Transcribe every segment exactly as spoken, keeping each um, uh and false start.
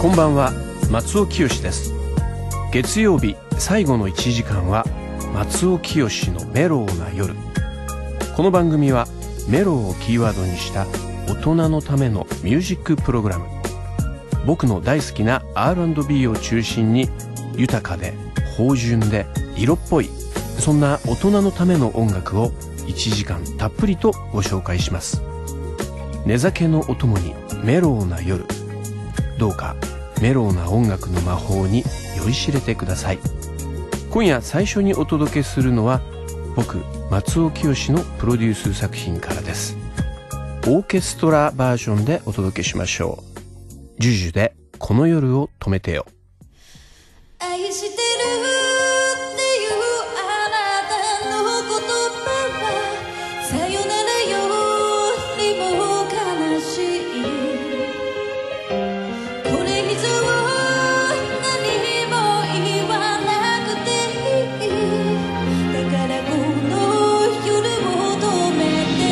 こんばんは、松尾清です。月曜日最後のいちじかんは松尾清のメロウな夜。この番組はメロウをキーワードにした大人のためのミュージックプログラム。僕の大好きな アールアンドビー を中心に豊かで芳醇で色っぽい、そんな大人のための音楽をいちじかんたっぷりとご紹介します。寝酒のお供にメロウな夜。どうかメロウな音楽の魔法に酔いしれてください。今夜最初にお届けするのは僕松尾清のプロデュース作品からです。オーケストラバージョンでお届けしましょう。ジュジュでこの夜を止めてよ。 愛してるっていうあなたの言葉はさよならよりも悲しい。これ以上何も言わなくていい。だからこの夜を止めて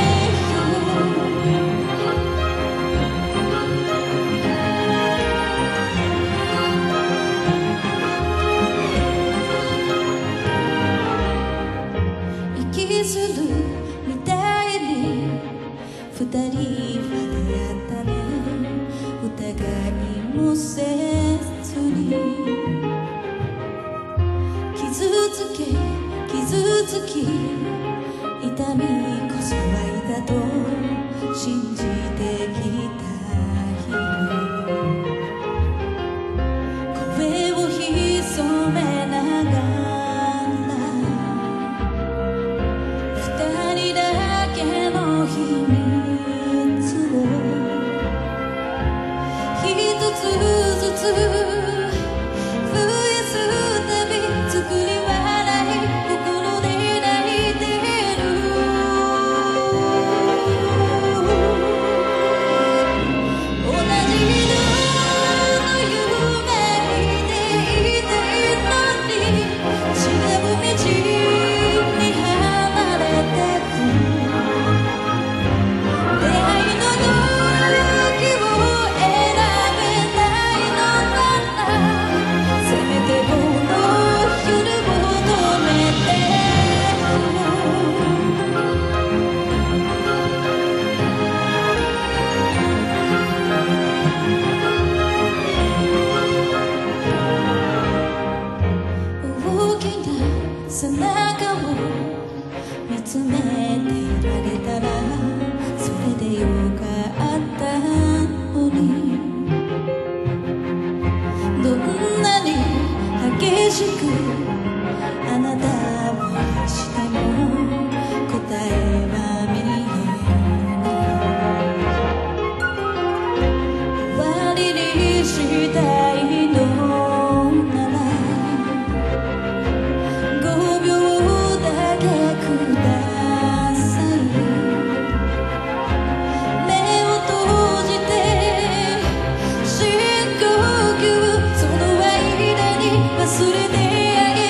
息するみたいに二人は出会ったね。疑いもせずに傷つけ傷つき痛みこそ愛だと信じてきた日、声を潜めながら二人だけの秘密を一つずつ増やすたび作り笑い心で泣いてる。同じ色の夢見ていたいのに違う道に離れてく。出会いの時を選べないのならせめてこの夜を止めて大きな背中を見つめていられたらそれでよかったのに。どんなに激しくあなたを愛しても答えは見えない。終わりにしたいのならごびょうだけください。目を閉じて深呼吸、その間に忘れてあげ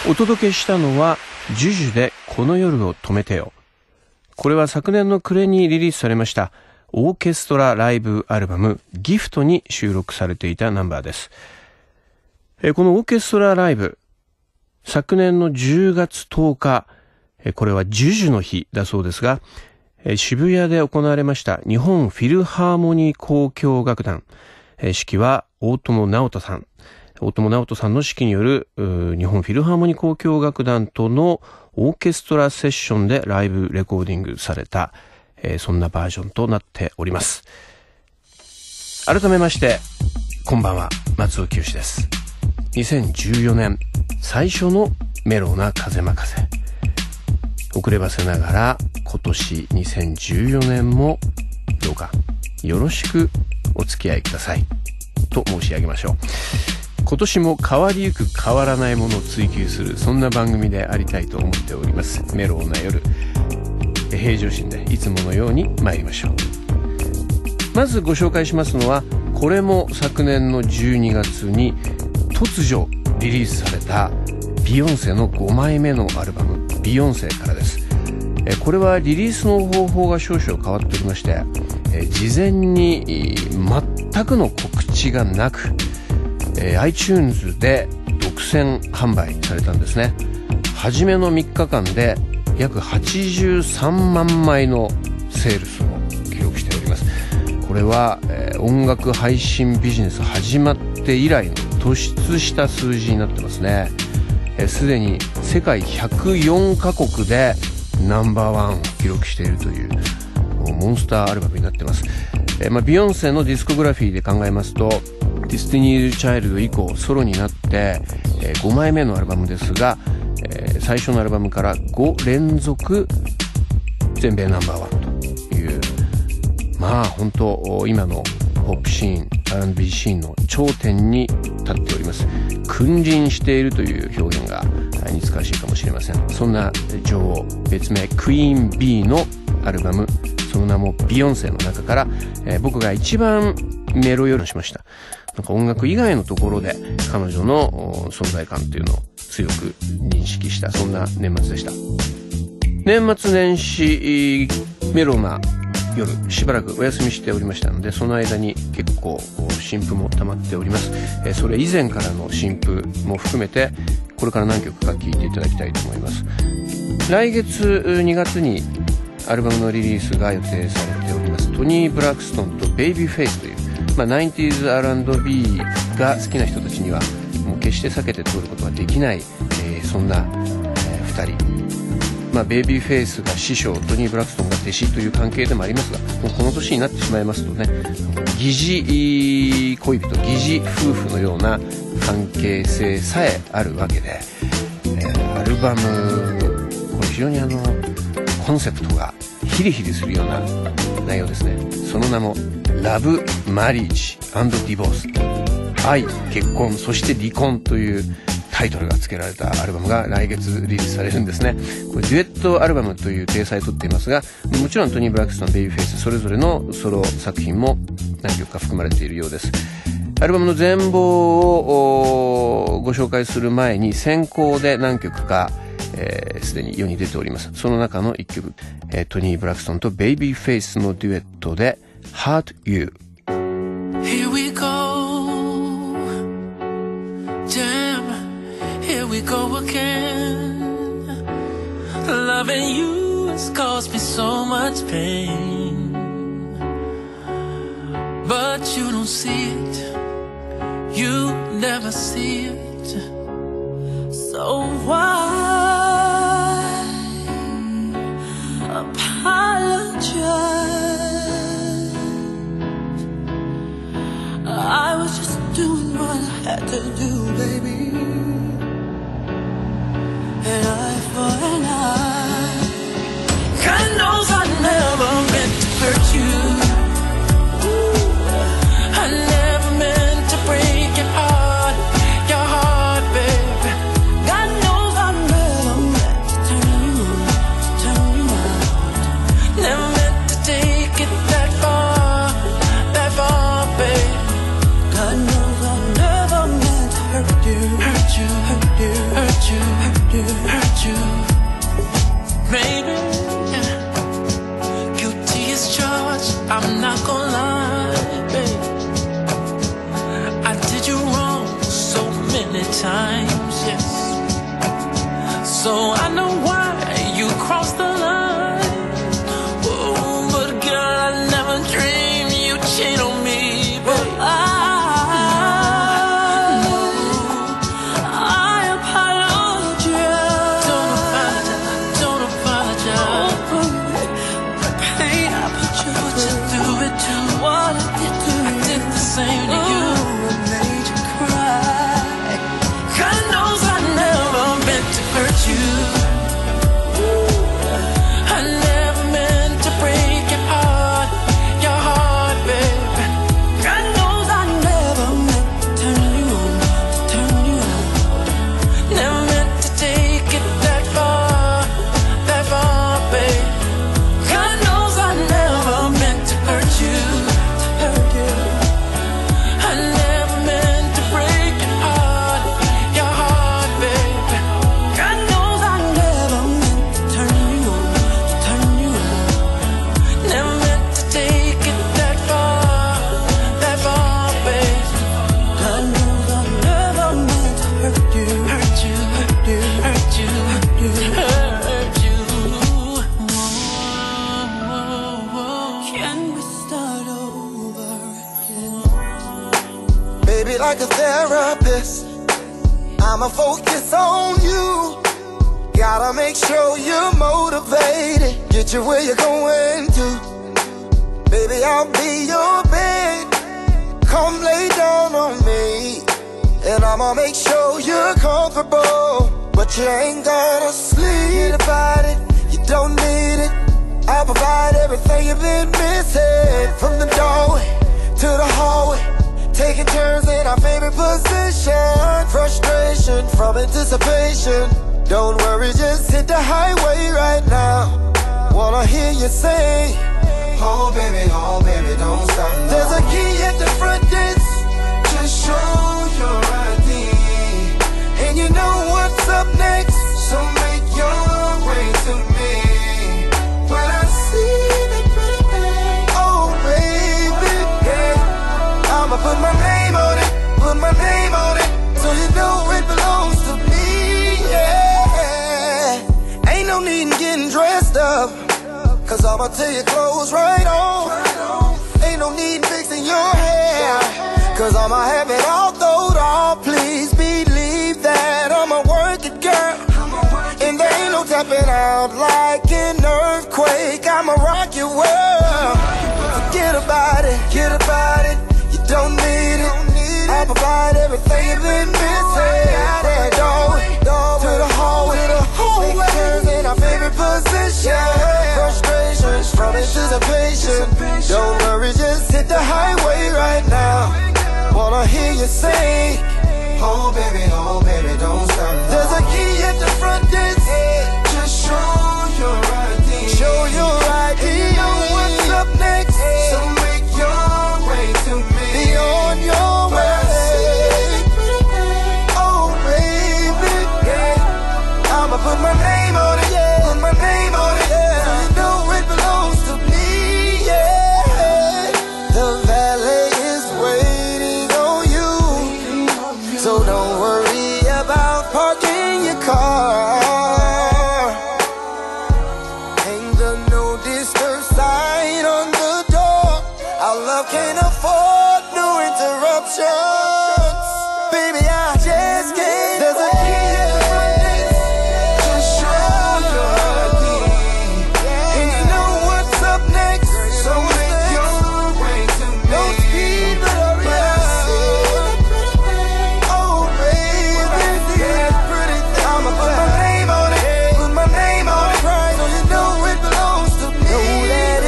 お届けしたのはジュジュでこの夜を止めてよ。これは昨年の暮れにリリースされましたオーケストラライブアルバムギフトに収録されていたナンバーです。えこのオーケストラライブ、昨年のじゅうがつとおか、えこれはジュジュの日だそうですが、え渋谷で行われました日本フィルハーモニー交響楽団、え指揮は大友直人さん。大友直人さんの指揮による日本フィルハーモニー交響楽団とのオーケストラセッションでライブレコーディングされた、えー、そんなバージョンとなっております。改めましてこんばんは、松尾清です。にせんじゅうよねん最初のメロウな風任せ、遅ればせながら今年にせんじゅうよねんもどうかよろしくお付き合いくださいと申し上げましょう。今年も変わりゆく変わらないものを追求する、そんな番組でありたいと思っております。メロウな夜、平常心でいつものように参りましょう。まずご紹介しますのは、これも昨年のじゅうにがつに突如リリースされたビヨンセのごまいめのアルバムビヨンセからです。これはリリースの方法が少々変わっておりまして、事前に全くの告知がなく、えー、iTunes で独占販売されたんですね。初めのみっかかんで約はちじゅうさんまんまいのセールスを記録しております。これは、えー、音楽配信ビジネス始まって以来の突出した数字になってますね。すで、えー、に世界ひゃくよんかこくでナンバーワンを記録しているというモンスターアルバムになってます。えーまあ、ビヨンセのディスコグラフィーで考えますと、ディスティニーズ・チャイルド以降ソロになって、えー、ごまいめのアルバムですが、えー、最初のアルバムからごれんぞく全米ナンバーワンという、まあ本当今のポップシーン アールアンドビー シーンの頂点に立っております。君臨しているという表現が似つかわしいかもしれません。そんな女王、別名クイーン B のアルバム、その名もビヨンセの中から、えー、僕が一番メロヨロしました。なんか音楽以外のところで彼女の存在感っていうのを強く認識した、そんな年末でした。年末年始メロな夜、しばらくお休みしておりましたので、その間に結構新譜も溜まっております。えー、それ以前からの新譜も含めてこれから何曲か聴いていただきたいと思います。来月にがつにアルバムのリリースが予定されております。トニー・ブラックストンとベイビーフェイスという、まあ、ナインティーズ アールアンドビー が好きな人たちにはもう決して避けて通ることができない、えー、そんな、えー、ふたり、まあ、ベイビーフェイスが師匠、トニー・ブラックストンが弟子という関係でもありますが、もうこの年になってしまいますとね、疑似恋人、疑似夫婦のような関係性さえあるわけで、えー、アルバムこれ非常にあのコンセプトがヒリヒリするような内容ですね。その名もラブ・マリージ・アンド・ディボース、愛、結婚、そして離婚というタイトルが付けられたアルバムが来月リリースされるんですね。これデュエットアルバムという体裁をとっていますが、もちろんトニー・ブラックストン、ベイビーフェイスそれぞれのソロ作品も何曲か含まれているようです。アルバムの全貌をご紹介する前に先行で何曲かすで、えー、に世に出ております。その中のいっきょく、えー、トニー・ブラックストンとベイビーフェイスのデュエットで Hurt You。 Here we go, damn, here we go again. Loving you has caused me so much pain, but you don't see it, you never see it, so why apologize? I was just doing what I had to do, baby, and eye for an eye. God knows I never meant to hurt you, I never meant to break your heart, your heart, baby. God knows I never meant to turn you on, to turn you out. Never meant to take it that far, that far, baby. God knows I never meant to hurt you, hurt you, hurt you, hurt you, hurt you. Baby, like a therapist, I'ma focus on you. Gotta make sure you're motivated, get you where you're going to. Baby, I'll be your bed, come lay down on me, and I'ma make sure you're comfortable, but you ain't gotta sleep about it, you don't need it. I'll provide everything you've been missing, from the doorway to the hallway, taking turns in our favorite position. Frustration from anticipation, don't worry, just hit the highway right now. Wanna hear you say, oh baby, oh baby, don't stop now. There's a key at the front desk, just show your I D, and you know what's up next, so make your way to me. When I see the pretty thing, oh baby, yeah, I'ma put my name on it, put my name on it, so you know it belongs to me, yeah. Ain't no need in getting dressed up, cause I'ma tell your clothes right on. Ain't no need in fixing your hair, cause I'ma have it all throwed off. Please believe that I'ma work it, girl, and there ain't no tapping out like an earthquake. I'ma rock your world, forget about it, get about it, you don't need it. I'll provide everything you've been missing. That doorway to the hallway, take turns in our favorite position. Frustrations from anticipation, don't worry, just hit the highway right now. Wanna hear you say, oh baby, oh baby, don't stop now. There's a key at the front desk, just show your I D, show your I D, you know what's up next, so make your way to me. Be on your way. Oh baby, yeah, I'ma put my name on it, yeah, put my name on it, yeah, so you know it belongs to me, yeah. The valet is waiting on you, so don't worry about parking your car. Hang the no disturb sign on the door. Our love can't afford no interruptions. Baby, I just can't. There's a key at the front desk, just show your I D, and you know what's up next, so make your way to me. No speed, but hurry up. Oh baby, yeah, pretty thing. I'ma put my name on it, put my name on it, right, so you know it belongs to me. Know that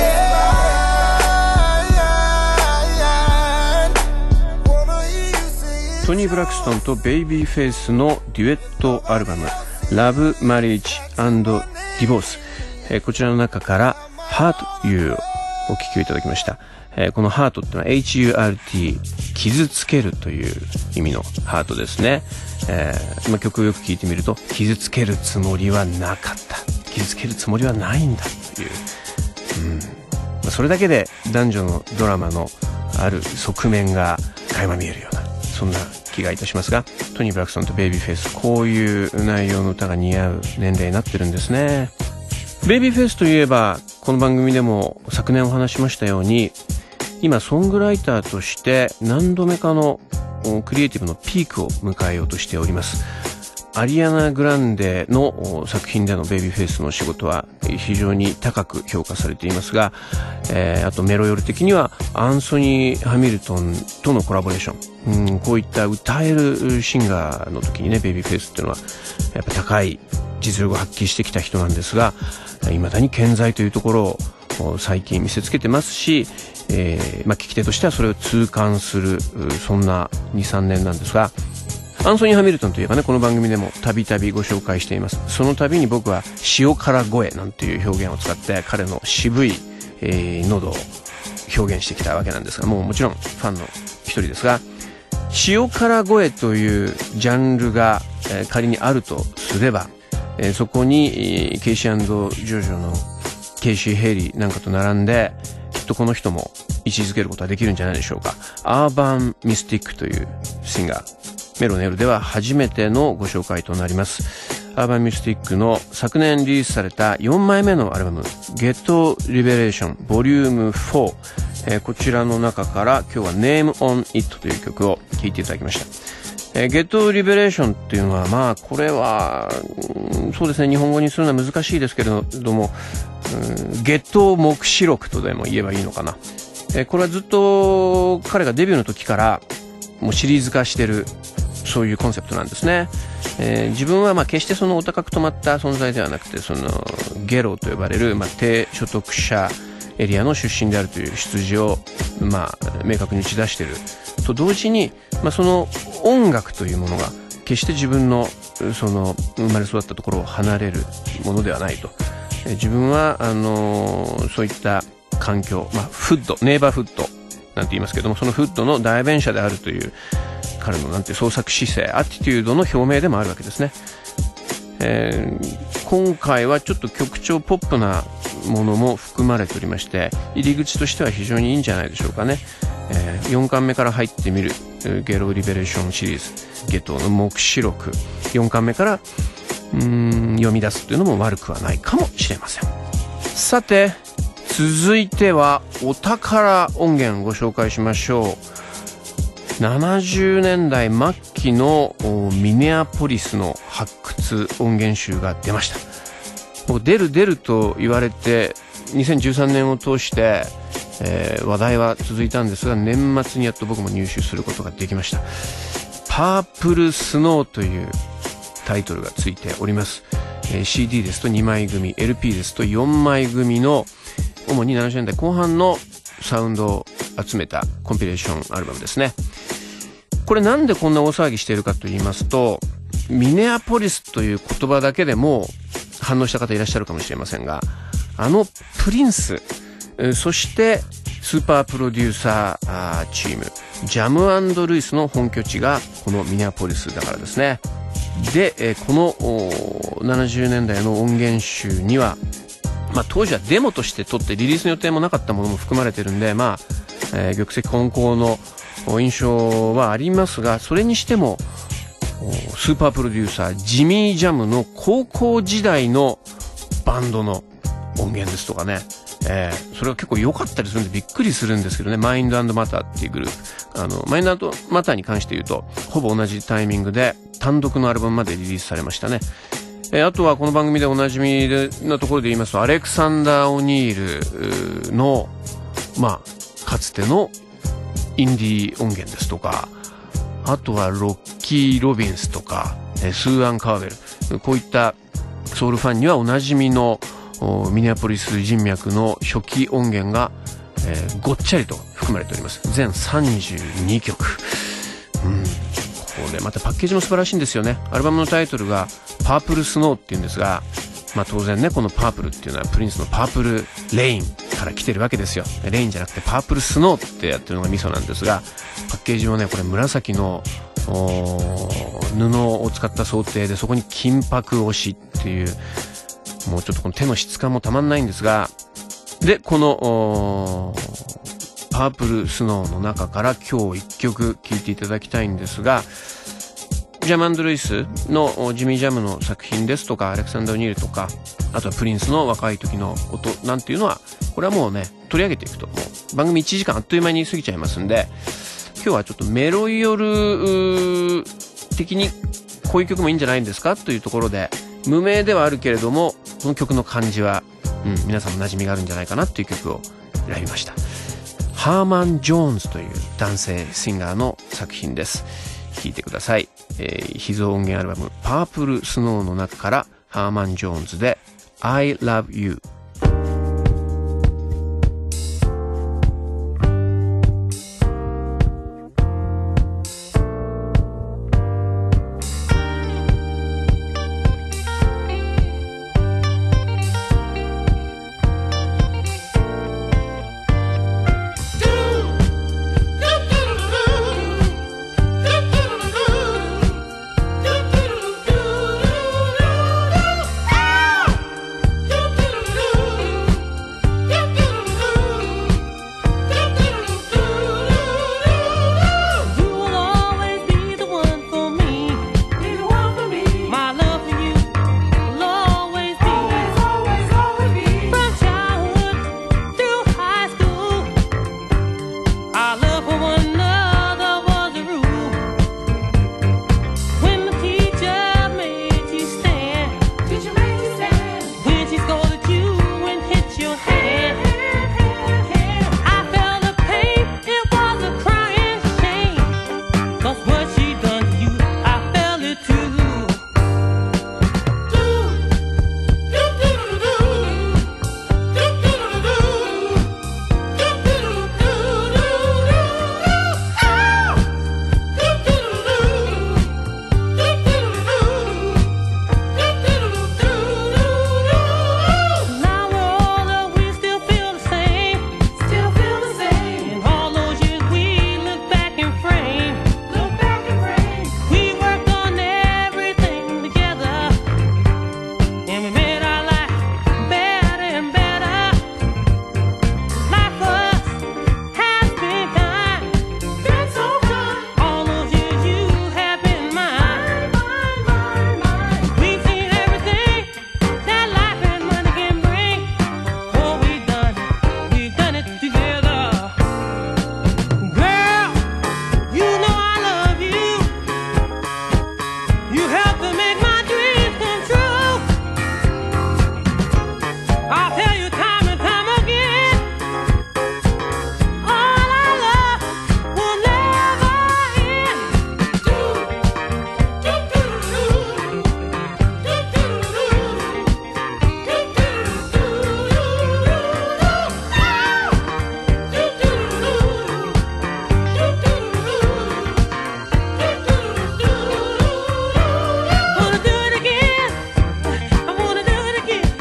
it's mine. Wanna hear you say it. トニー・ブラクストンとベイビーフェイスのデュエットアルバム「ラブ・マリッジ・アンド・ディボース」、えー、こちらの中から「ハート・ユー」をお聴きいただきました。えー、このハートってのは エイチユーアールティー 傷つけるという意味のハートですね。えー、今曲をよく聴いてみると傷つけるつもりはなかった、傷つけるつもりはないんだという、うん、それだけで男女のドラマのある側面が垣間見えるような、そんな気がいたしますが、トニー・ブラクソンとベイビーフェイス、こういう内容の歌が似合う年齢になってるんですね。ベイビーフェイスといえば、この番組でも昨年お話しましたように、今ソングライターとして何度目かのクリエイティブのピークを迎えようとしております。アリアナ・グランデの作品でのベイビーフェイスの仕事は非常に高く評価されていますが、えー、あとメロヨル的にはアンソニー・ハミルトンとのコラボレーション、うん、こういった歌えるシンガーの時にね、ベイビーフェイスっていうのはやっぱ高い実力を発揮してきた人なんですが、未だに健在というところを最近見せつけてますし、えーまあ、聞き手としてはそれを痛感する、そんな にさんねんなんですが、アンソニー・ハミルトンといえばね、この番組でもたびたびご紹介しています。その度に僕は塩辛声なんていう表現を使って彼の渋い、えー、喉を表現してきたわけなんですが、もうもちろんファンの一人ですが、塩辛声というジャンルが、えー、仮にあるとすれば、えー、そこに、えー、ケイシー&ジョジョのケイシー・ヘイリーなんかと並んで、きっとこの人も位置づけることができるんじゃないでしょうか。アーバン・ミスティックというシンガー、メロネルでは初めてのご紹介となります。アーバン・ミスティックの昨年リリースされたよんまいめのアルバム Get Liberation Volume フォー、 えー、こちらの中から今日は Name on It という曲を聴いていただきました。えー、Get Liberation っていうのは、まあこれは、うん、そうですね、日本語にするのは難しいですけれども、うん、ゲット黙示録とでも言えばいいのかな。えー、これはずっと彼がデビューの時からもうシリーズ化してる、そういうコンセプトなんですね。えー、自分はまあ決してそのお高く止まった存在ではなくて、そのゲロと呼ばれる、まあ、低所得者エリアの出身であるという出自を、まあ、明確に打ち出していると同時に、まあ、その音楽というものが決して自分のその生まれ育ったところを離れるものではないと。えー、自分はあのー、そういった環境、まあ、フッドネイバーフッドなんて言いますけども、そのフッドの代弁者であるという彼のなんて創作姿勢、アティテュードの表明でもあるわけですね。えー、今回はちょっと曲調ポップなものも含まれておりまして、入り口としては非常にいいんじゃないでしょうかね。えー、よんかんめから入ってみるゲロリベレーションシリーズ、ゲトの黙示録、よんかんめからうーん読み出すというのも悪くはないかもしれません。さて続いてはお宝音源をご紹介しましょう。ななじゅうねんだい末期のミネアポリスの発掘音源集が出ました。もう出る出ると言われてにせんじゅうさんねんを通して、えー、話題は続いたんですが、年末にやっと僕も入手することができました。パープルスノーというタイトルがついております。えー、シーディー ですとにまい組、 エルピー ですとよんまい組の主にななじゅうねんだいこう半のサウンドを集めたコンピレーションアルバムですね。これなんでこんな大騒ぎしているかと言いますと、ミネアポリスという言葉だけでも反応した方いらっしゃるかもしれませんが、あのプリンス、そしてスーパープロデューサーチームジャム&ルイスの本拠地がこのミネアポリスだからですね。で、このななじゅうねんだいの音源集には、まあ、当時はデモとして撮ってリリースの予定もなかったものも含まれてるんで、まあ、えー、玉石混交の印象はありますが、それにしてもスーパープロデューサージミー・ジャムの高校時代のバンドの音源ですとかね、えー、それが結構良かったりするんでびっくりするんですけどね。マインド&マターっていうグループ、あのマインド&マターに関して言うとほぼ同じタイミングで単独のアルバムまでリリースされましたね。えー、あとはこの番組でおなじみなところで言いますと、アレクサンダー・オニールのまあかつてのインディー音源ですとか、あとはロッキー・ロビンスとか、えー、スーアン・カーベル、こういったソウルファンにはおなじみのミネアポリス人脈の初期音源が、えー、ごっちゃりと含まれております。全さんじゅうにきょく。うん、これまたパッケージも素晴らしいんですよね。アルバムのタイトルがパープルスノーっていうんですが、まあ当然ね、このパープルっていうのはプリンスのパープルレインから来てるわけですよ。レインじゃなくてパープルスノーってやってるのがミソなんですが、パッケージもね、これ紫の布を使った想定で、そこに金箔押しっていう、もうちょっとこの手の質感もたまんないんですが、でこのパープルスノーの中から今日いっきょく聴いていただきたいんですが、ジャム&ルイスのジミー・ジャムの作品ですとか、アレクサンダー・オニールとか、あとはプリンスの若い時の音なんていうのは、これはもうね取り上げていくともう番組いちじかんあっという間に過ぎちゃいますんで、今日はちょっとメロイヨル的にこういう曲もいいんじゃないんですかというところで、無名ではあるけれどもこの曲の感じは、うん、皆さんも馴染みがあるんじゃないかなという曲を選びました。ハーマン・ジョーンズという男性シンガーの作品です。聴いてください。えー、秘蔵音源アルバムパープルスノーの中からハーマン・ジョーンズで I Love You。 Do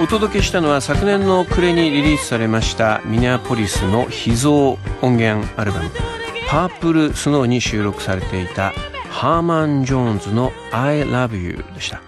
お届けしたのは昨年の暮れにリリースされましたミネアポリスの秘蔵音源アルバムパープルスノーに収録されていたハーマン・ジョーンズの I Love You でした。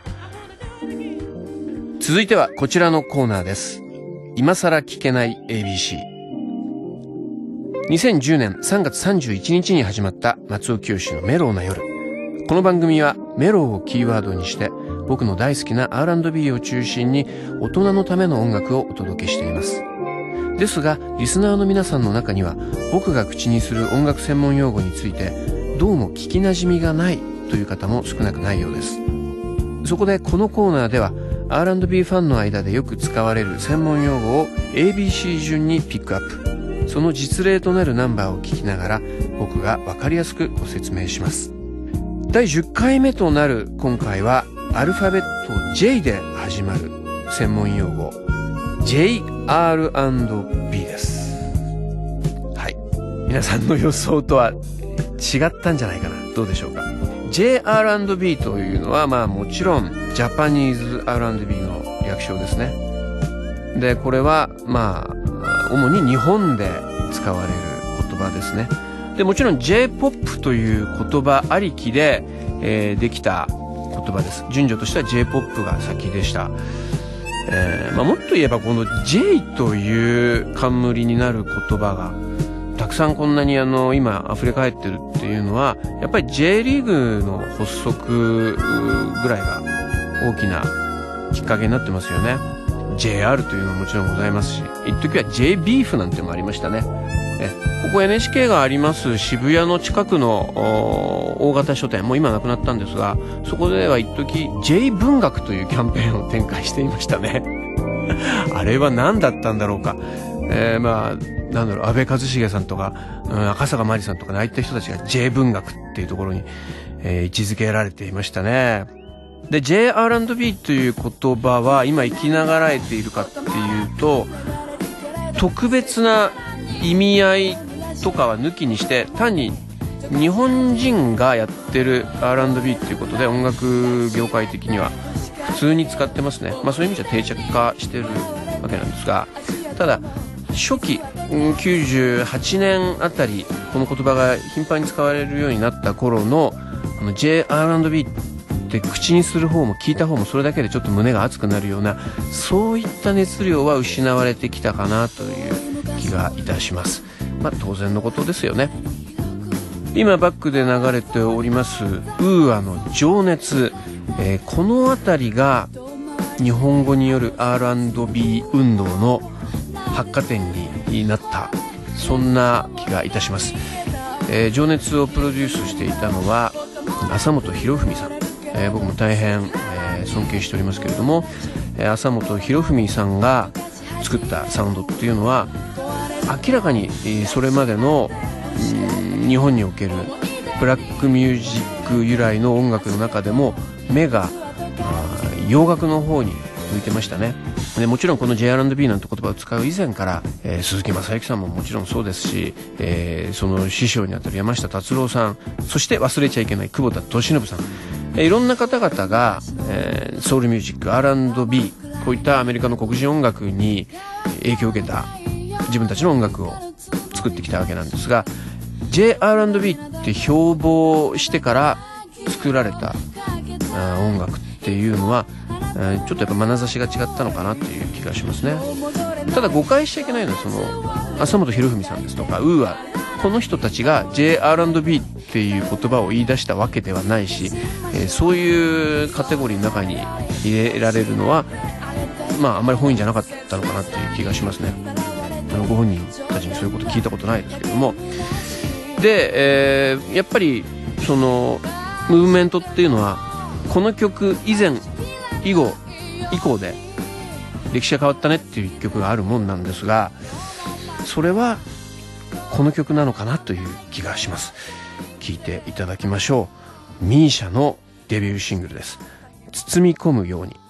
続いてはこちらのコーナーです。今さら聞けない エービーシー。にせんじゅうねんさんがつさんじゅういちにちに始まった松尾清のメロウな夜。この番組はメロウをキーワードにして僕の大好きな アールアンドビー を中心に大人のための音楽をお届けしています。ですがリスナーの皆さんの中には僕が口にする音楽専門用語についてどうも聞きなじみがないという方も少なくないようです。そこでこのコーナーでは アールアンドビー ファンの間でよく使われる専門用語を エービーシー 順にピックアップ。その実例となるナンバーを聞きながら僕が分かりやすくご説明します。だいじゅっかいめとなる今回はアルファベット ジェイ で始まる専門用語 ジェイアールアンドビー です。はい、皆さんの予想とは違ったんじゃないかな。どうでしょうか。 ジェイアールアンドビー というのはまあもちろんジャパニーズ アールアンドビー の略称ですね。でこれはまあ主に日本で使われる言葉ですね。でもちろん ジェイポップ という言葉ありきで、えー、できた言葉です。順序としては ジェイポップ が先でした。えーまあ、もっと言えばこの J という冠になる言葉がたくさんこんなにあの今溢れ返ってるっていうのはやっぱり J リーグの発足ぐらいが大きなきっかけになってますよね。 ジェイアール というのももちろんございますし、一時は J ビーフなんてもありましたね。えここ エヌエイチケー があります渋谷の近くの大型書店もう今なくなったんですが、そこでは一時 J 文学というキャンペーンを展開していましたねあれは何だったんだろうか。えー、まあなんだろう、安倍一茂さんとか、うん、赤坂まりさんとか、ね、ああいった人たちが J 文学っていうところに、えー、位置づけられていましたね。で ジェイアールアンドビー という言葉は今生きながらえているかっていうと特別な意味合いとかは抜きにして単に日本人がやってる アールアンドビー っていうことで音楽業界的には普通に使ってますね。まあそういう意味じゃ定着化してるわけなんですが、ただ初期きゅうじゅうはちねんあたりこの言葉が頻繁に使われるようになった頃のあの ジェイアールアンドビー って口にする方も聞いた方もそれだけでちょっと胸が熱くなるようなそういった熱量は失われてきたかなという気がいたします。まあ当然のことですよね。今バックで流れておりますウーアの情熱、えー、このあたりが日本語による アールアンドビー 運動の発火点になったそんな気がいたします。えー、情熱をプロデュースしていたのは浅本博文さん、えー、僕も大変、えー、尊敬しておりますけれども、えー、浅本博文さんが作ったサウンドっていうのは明らかに、えー、それまでの、うん、日本におけるブラックミュージック由来の音楽の中でも目が洋楽の方に向いてましたね。でもちろんこの ジェイアールアンドビー なんて言葉を使う以前から、えー、鈴木雅之さんももちろんそうですし、えー、その師匠にあたる山下達郎さん、そして忘れちゃいけない久保田利伸さん、えー、いろんな方々が、えー、ソウルミュージック アールアンドビー こういったアメリカの黒人音楽に影響を受けた自分たちの音楽を作ってきたわけなんですが、 ジェイアールアンドビー って標榜してから作られた音楽っていうのはちょっとやっぱ眼差しが違ったのかなっていう気がしますね。ただ誤解しちゃいけないのはその浅本博文さんですとかウーア、この人たちが ジェイアールアンドビー っていう言葉を言い出したわけではないし、えー、そういうカテゴリーの中に入れられるのはまああんまり本意じゃなかったのかなっていう気がしますね。あのご本人たちにそういうこと聞いたことないですけれども、で、えー、やっぱりそのムーブメントっていうのはこの曲以前以後以降で歴史が変わったねっていう一曲があるもんなんですが、それはこの曲なのかなという気がします。聴いていただきましょう。ミーシャのデビューシングルです。包み込むように。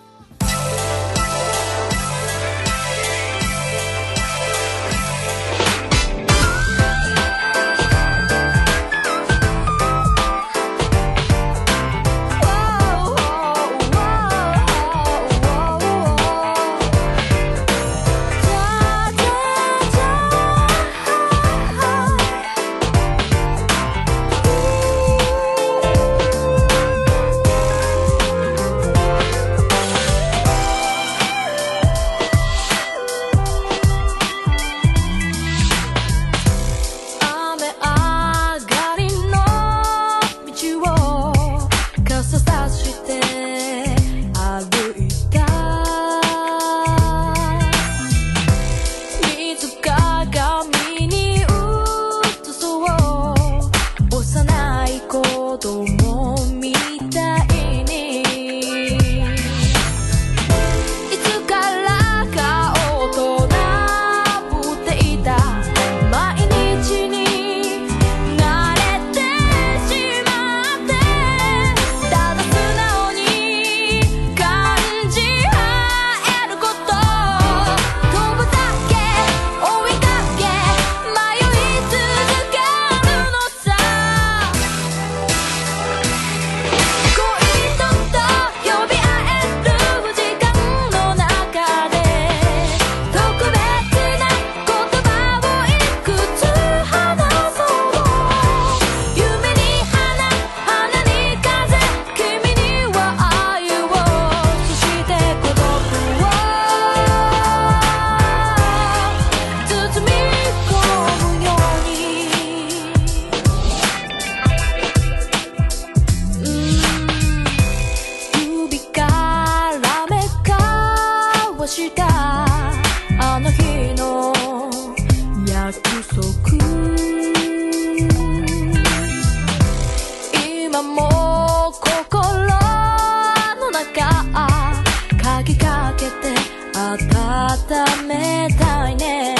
今も心の中鍵かけて温めたいね。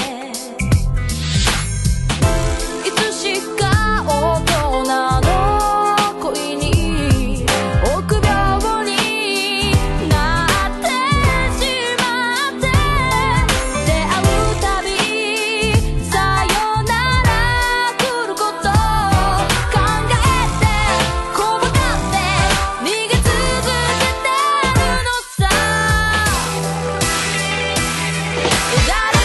いつしか大人の恋に臆病になってしまって、出会うたびさよなら来ること考えて怖がって逃げ続けてるのさ。誰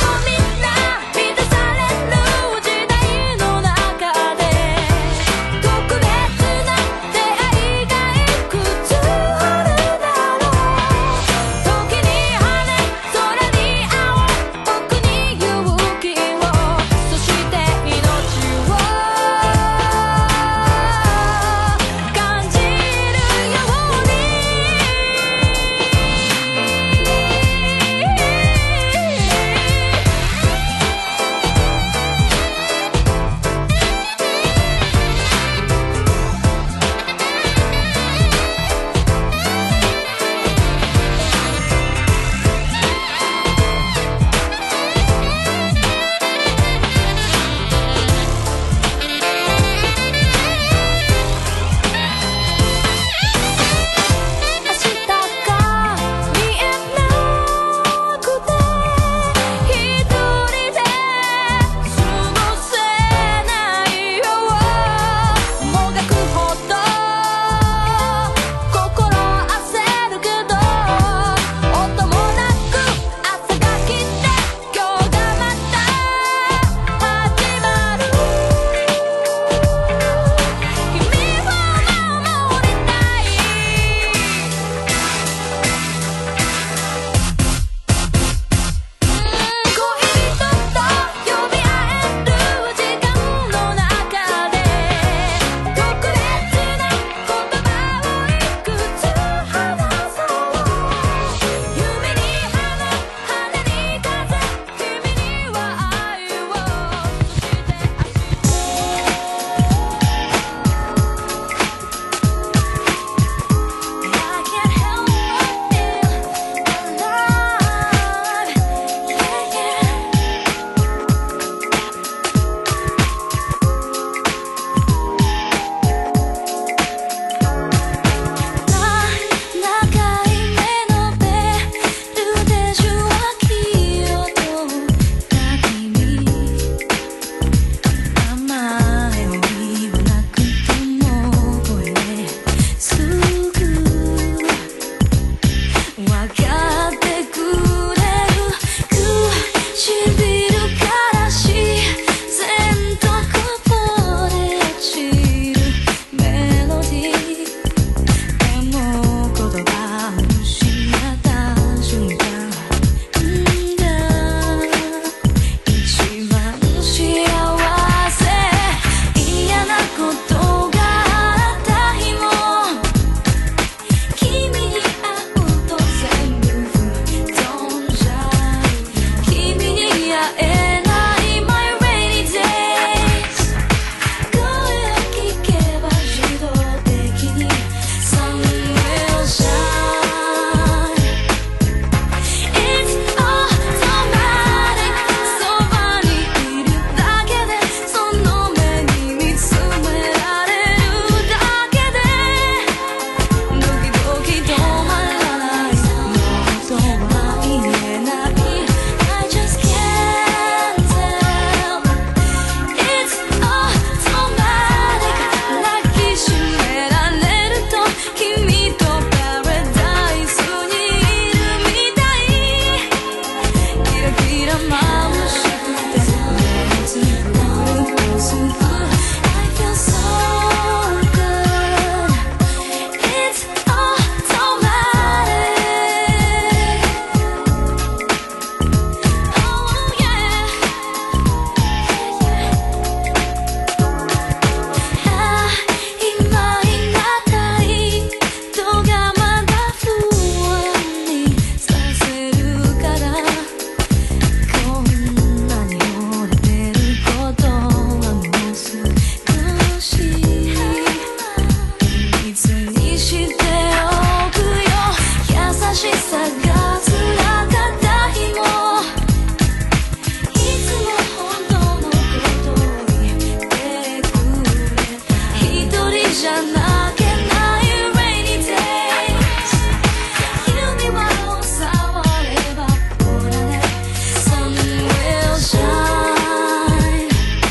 じゃなきゃない rainy days 君は触ればほらね sun will shine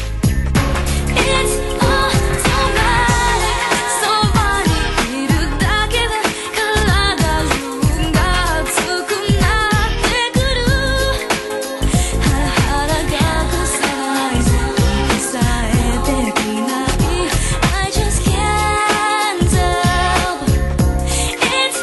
It's automatic そばにいるだけで体中が熱くなってくるハラハラが腐らないぜ抑えてきない I just can't help It's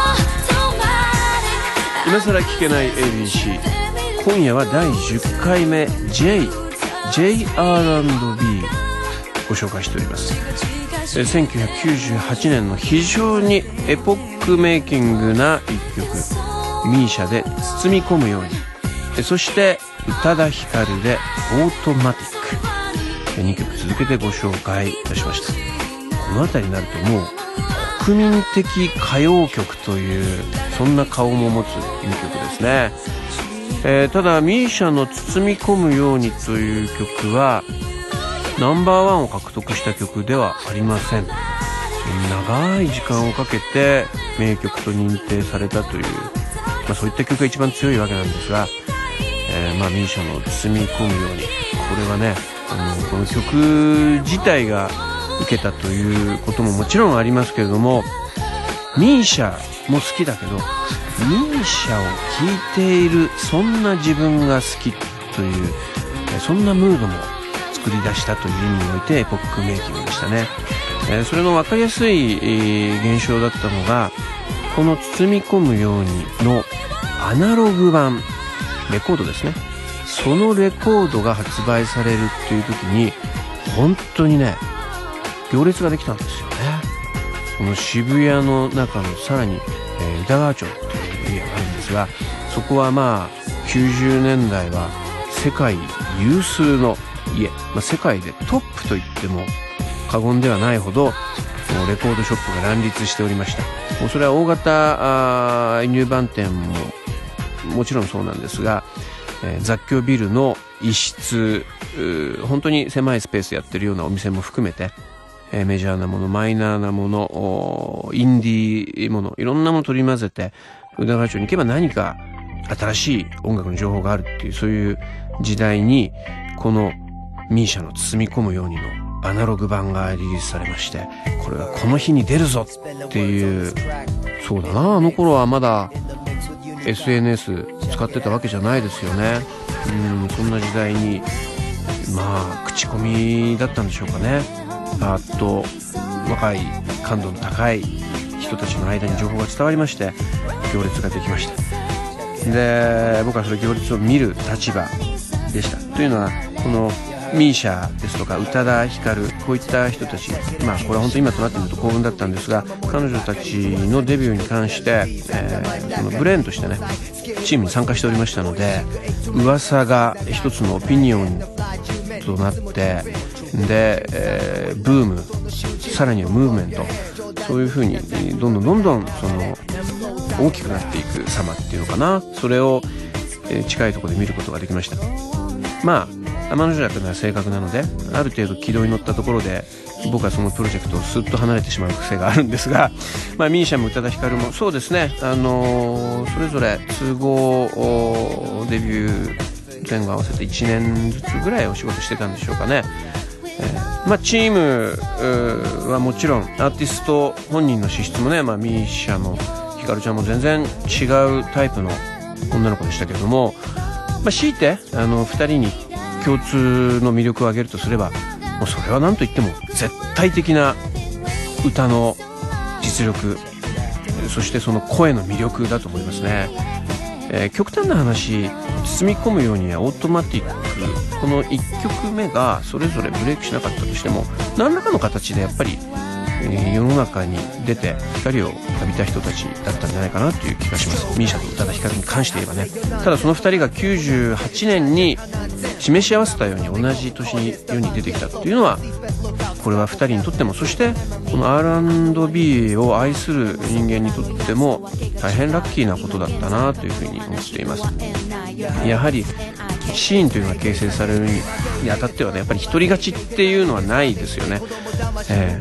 automatic 今さら聞けない エービーシー、 今夜はだいじゅっかいめ J、 ジェイアールアンドビー ご紹介しております。えせんきゅうひゃくきゅうじゅうはちねんの非常にエポックメイキングな一曲、ミーシャで包み込むように、えそして宇多田ヒカルでオートマティック、にきょく続けてご紹介いたしました。この辺りになるともう国民的歌謡曲というそんな顔も持つにきょくですね。えー、ただミーシャの包み込むようにという曲はナンバーワンを獲得した曲ではありません。長い時間をかけて名曲と認定されたという、まあ、そういった曲が一番強いわけなんですが、えー、まあミーシャの包み込むように、これはね、あのこの曲自体が受けたということももちろんありますけれども、ミーシャも好きだけどミーシャを聴いているそんな自分が好きという、そんなムードも作り出したという意味においてエポックメイキングでしたね。えー、それの分かりやすい、えー、現象だったのが、この包み込むようにのアナログ版レコードですね。そのレコードが発売されるという時に本当にね、行列ができたんですよね。この渋谷の中のさらに、えー、宇田川町というエリアがあるんですが、そこはまあきゅうじゅうねんだいは世界有数の家、まあ、世界でトップと言っても過言ではないほどレコードショップが乱立しておりました。もうそれは大型輸入版店ももちろんそうなんですが、えー、雑居ビルの一室、本当に狭いスペースやってるようなお店も含めて、えー、メジャーなもの、マイナーなもの、インディーもの、いろんなもの取り混ぜて、宇田川町に行けば何か新しい音楽の情報があるっていう、そういう時代にこのミーシャの包み込むようにのアナログ版がリリースされまして、これがこの日に出るぞっていう、そうだな、あの頃はまだ エスエヌエス 使ってたわけじゃないですよね。うん、そんな時代にまあ口コミだったんでしょうかね。パーッと若い感度の高い人たちの間に情報が伝わりまして、行列ができました。で、僕はそれ行列を見る立場でした。というのは、このミーシャですとか宇多田ヒカル、こういった人たち、まあこれは本当に今となってみると幸運だったんですが、彼女たちのデビューに関して、えー、そのブレーンとしてね、チームに参加しておりましたので、噂が一つのオピニオンとなって、で、えー、ブーム、さらにはムーブメント、そういう風にどんどんどんどんその大きくなっていく様っていうのかな、それを、えー、近いところで見ることができました。まあ天の弱な性格なので、ある程度軌道に乗ったところで僕はそのプロジェクトをスッと離れてしまう癖があるんですが、まあ、ミーシャも宇多田ヒカルもそうですね、あのー、それぞれ都合デビュー前後合わせていちねんずつぐらいお仕事してたんでしょうかね。えーまあ、チームはもちろんアーティスト本人の資質もね、まあ、ミーシャのヒカルちゃんも全然違うタイプの女の子でしたけれども、まあ、強いてあのふたりに共通の魅力を挙げるとすれば、もうそれは何と言っても絶対的な歌の実力、そしてその声の魅力だと思いますね。えー、極端な話、包み込むようにはオートマティック、このいっきょくめがそれぞれブレイクしなかったとしても、何らかの形でやっぱり、えー、世の中に出て光を浴びた人たちだったんじゃないかなという気がします。ミーシャと宇多田ヒカルに関して言えばね。ただそのふたりがきゅうじゅうはちねんに示し合わせたように同じ年に世に出てきたっていうのは、これはふたりにとっても、そしてこの アールアンドビー を愛する人間にとっても大変ラッキーなことだったなというふうに思っています。やはりシーンというのが形成されるにあたってはね、やっぱり一人勝ちっていうのはないですよね。えー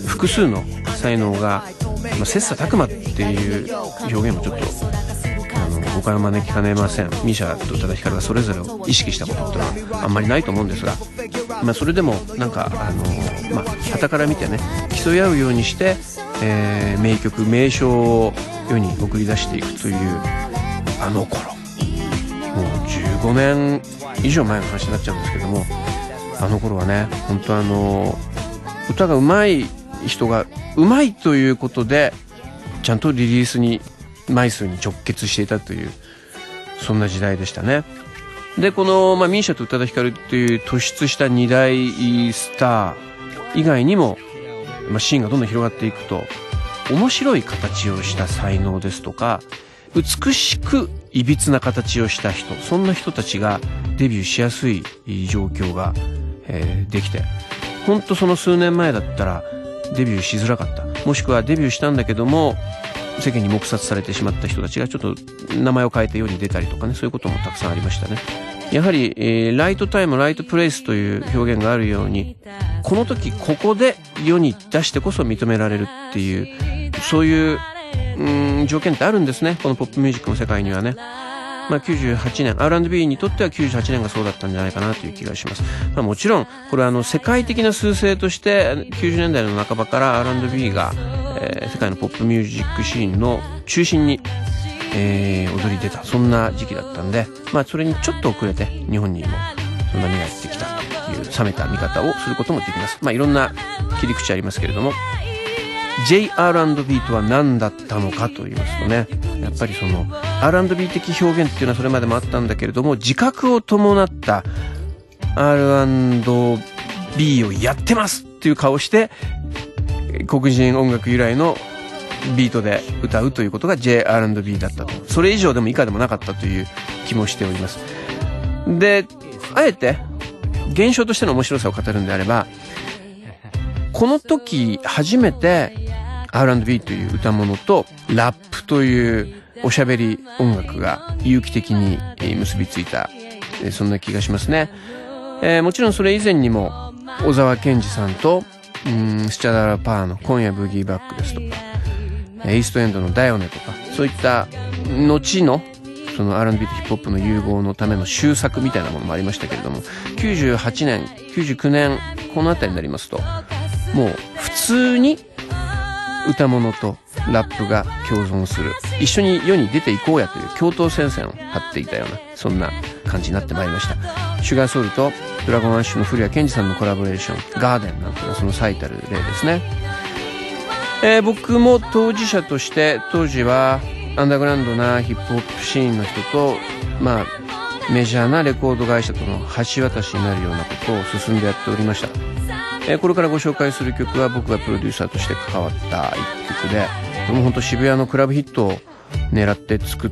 複数の才能が、まあ、切磋琢磨っていう表現もちょっとあの誤解を招きかねません。ミーシャと宇多田ヒカルがそれぞれを意識したことっていうのはあんまりないと思うんですが、まあ、それでもなんかあの、まあ、傍から見てね競い合うようにして、えー、名曲名称を世に送り出していくというあの頃、もうじゅうごねん以上前の話になっちゃうんですけども、あの頃はね本当あの歌が上手い人が上手いということでちゃんとリリースに枚数に直結していたというそんな時代でしたね。でこの、まあ、ミーシャと宇多田ヒカルっていう突出した二大スター以外にも、まあ、シーンがどんどん広がっていくと面白い形をした才能ですとか美しくいびつな形をした人、そんな人たちがデビューしやすい状況が、えー、できて、ほんとその数年前だったらデビューしづらかった、もしくはデビューしたんだけども世間に黙殺されてしまった人たちがちょっと名前を変えて世に出たりとかね、そういうこともたくさんありましたね。やはり、えー、ライトタイムライトプレイスという表現があるように、この時ここで世に出してこそ認められるっていうそういう、うーん、条件ってあるんですね、このポップミュージックの世界にはね。まあ、きゅうじゅうはちねん アールアンドビー にとってはきゅうじゅうはちねんがそうだったんじゃないかなという気がします。まあ、もちろんこれはあの世界的な趨勢としてきゅうじゅうねんだいの半ばから アールアンドビー が、えー、世界のポップミュージックシーンの中心に、えー、踊り出たそんな時期だったんで、まあ、それにちょっと遅れて日本にもその波がやってきたという冷めた見方をすることもできます。まあ、いろんな切り口ありますけれども、 ジェイアールアンドビー とは何だったのかと言いますとね、やっぱりその アールアンドビー 的表現っていうのはそれまでもあったんだけれども、自覚を伴った アールアンドビー をやってますっていう顔して黒人音楽由来のビートで歌うということが ジェイアールアンドビー だったと、それ以上でも以下でもなかったという気もしております。で、あえて現象としての面白さを語るんであれば、この時初めて アールアンドビー という歌物とラップというおしゃべり音楽が有機的に結びついた、そんな気がしますね。えー、もちろんそれ以前にも小沢健二さんとうんスチャダラパーの今夜ブギーバックですとか、イーストエンドのダヨネとか、そういった後のその アールアンドビー とヒップホップの融合のための修作みたいなものもありましたけれども、きゅうじゅうはちねんきゅうじゅうきゅうねんこのあたりになりますともう普通に歌物とラップが共存する、一緒に世に出ていこうやという共闘戦線を張っていたようなそんな感じになってまいりました。シュガーソウルとドラゴンアッシュの古谷健二さんのコラボレーションガーデンなんていうのはその最たる例ですね。えー、僕も当事者として当時はアンダーグラウンドなヒップホップシーンの人と、まあ、メジャーなレコード会社との橋渡しになるようなことを進んでやっておりました。えー、これからご紹介する曲は僕がプロデューサーとして関わった一曲で、もう本当渋谷のクラブヒットを狙って作って、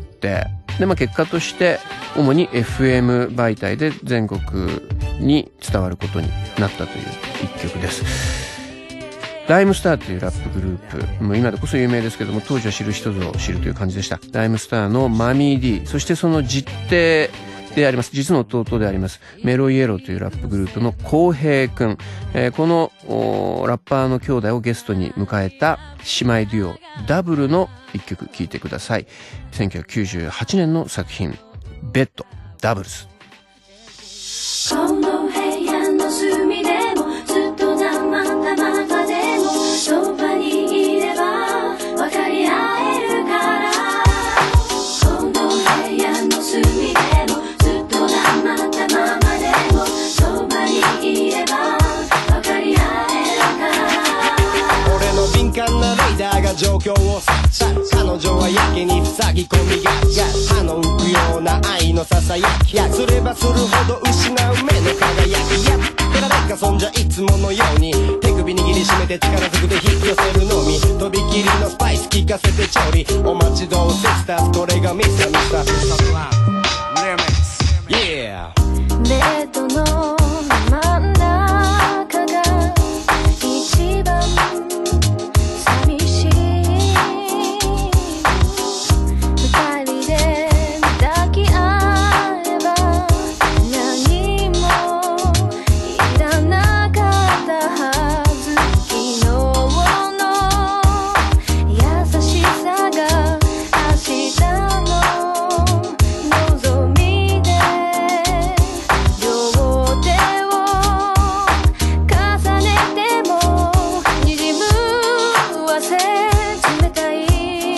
で、まあ、結果として主に エフエム 媒体で全国に伝わることになったという一曲です。ライムスターというラップグループ、もう今でこそ有名ですけども、当時は知る人ぞ知るという感じでした。ライムスターのマミー D、そしてその実弟であります、実の弟でありますメロイエローというラップグループのコウヘイくん、えー、このラッパーの兄弟をゲストに迎えた姉妹デュオダブルの一曲聴いてください。せんきゅうひゃくきゅうじゅうはちねんの作品、ベッドダブルス。 この部屋の隅でもずっと黙ったままでもそばにいれば分かり合えるから、この部屋の隅でもずっと黙ったままでもそばにいれば分かり合えるから、 俺の敏感なレーダーが状況を察知、彼女はやけに塞ぎ込みがち、歯の浮くような愛のささやき、すればするほど失う目の輝き、やってられっかそんじゃいつものように手首握りしめて力ずくで引き寄せるのみ、とびきりのスパイス効かせて調理、お待ちどうせスターこれがミスターミスターYeah ベッドの真ん中が一番寂しい、二人で抱き合えば何もいらなかったはず、昨日をせ冷たい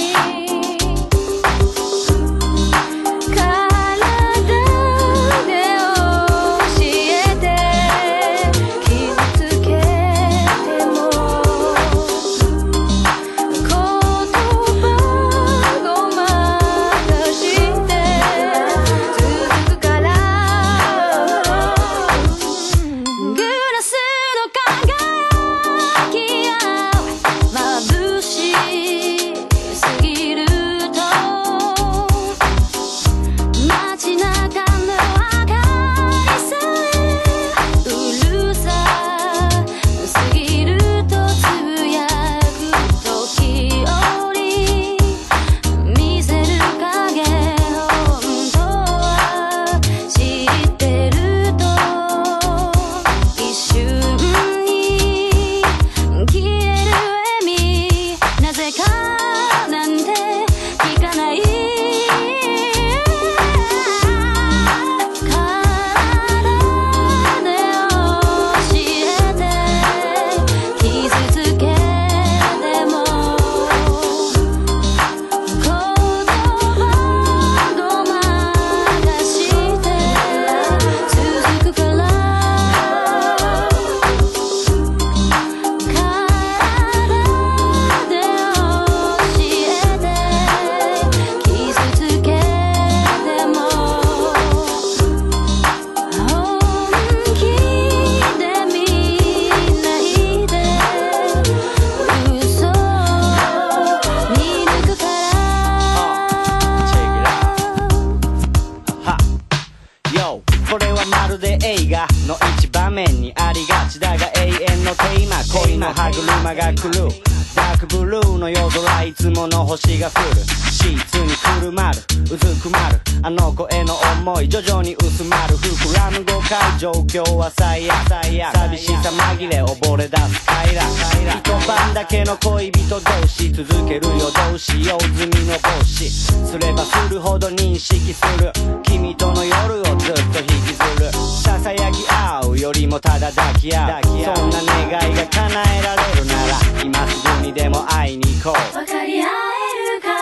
恋の歯車が狂うダークブルーの夜空いつもの星が降るシーツにくるまるうずくまるあの子への思い徐々に薄まる膨らむ誤解状況は最悪寂しさ紛れ溺れ出す快楽一晩だけの恋人同士続けるよどうしよう済みの帽子すればするほど認識する君との夜をずっと引きずるささやき合うよりもただ抱き合うそんな願いが叶えられるなら今すぐにでも会いに行こう分かり合えるから、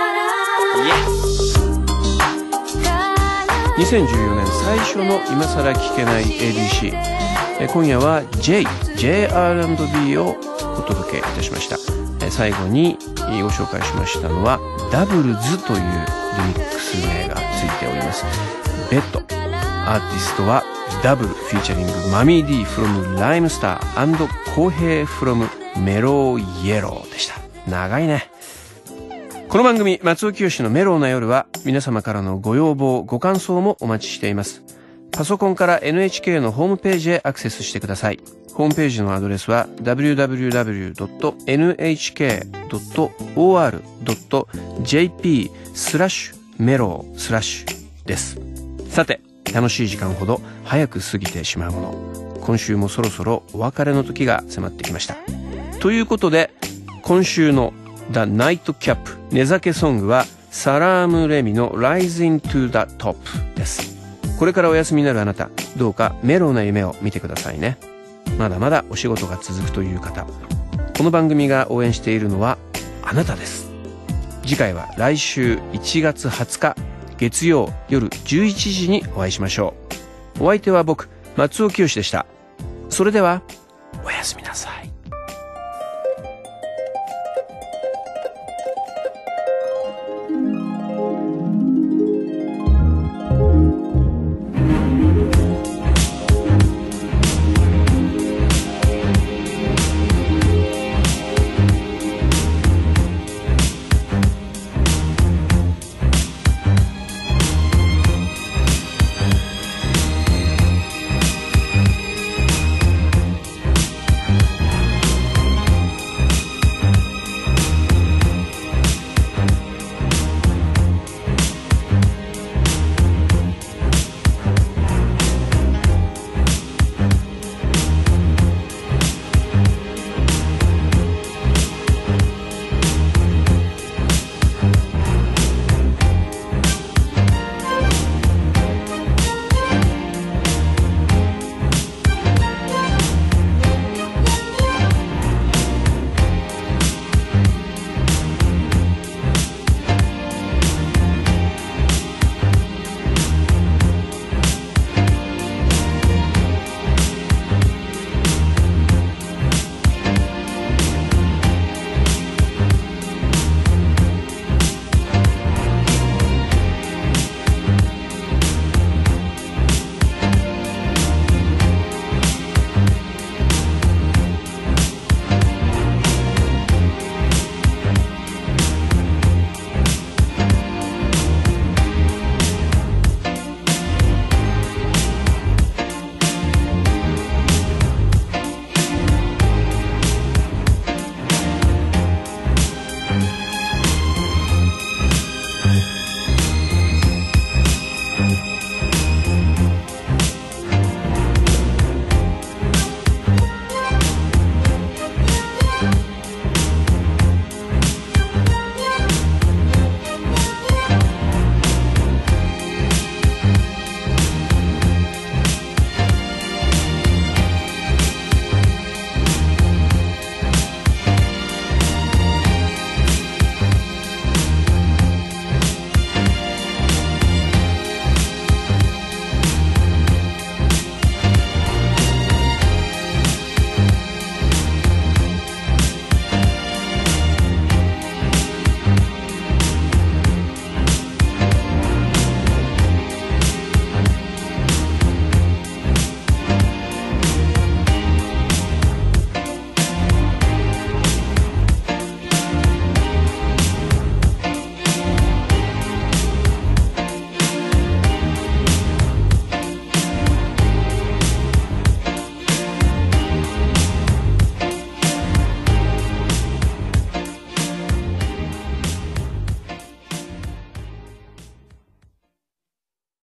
yes! にせんじゅうよねん最初の今さら聞けない エーディーシー、え今夜は J、ジェイアールアンドビー をお届けいたしました。え最後にご紹介しましたのはダブルズというリミックス名がついております。ベッドアーティストはダブルフィーチャリングマミー D from ライムスター&コウヘイ from メローイエローでした。長いね。この番組松尾清のメローな夜は皆様からのご要望ご感想もお待ちしています。パソコンから エヌエイチケー のホームページへアクセスしてください。ホームページのアドレスは ダブリューダブリューダブリュードットエヌエイチケードットオーアールドットジェーピースラッシュメロースラッシュです。さて楽しい時間ほど早く過ぎてしまうもの、今週もそろそろお別れの時が迫ってきました。ということで今週の The Night Cap 寝酒ソングはサラームレミの Rising to the Top です。これからお休みになるあなた、どうかメローな夢を見てくださいね。まだまだお仕事が続くという方、この番組が応援しているのはあなたです。次回は来週いちがつはつか月曜夜じゅういちじにお会いしましょう。お相手は僕松尾清でした。それではおやすみなさい。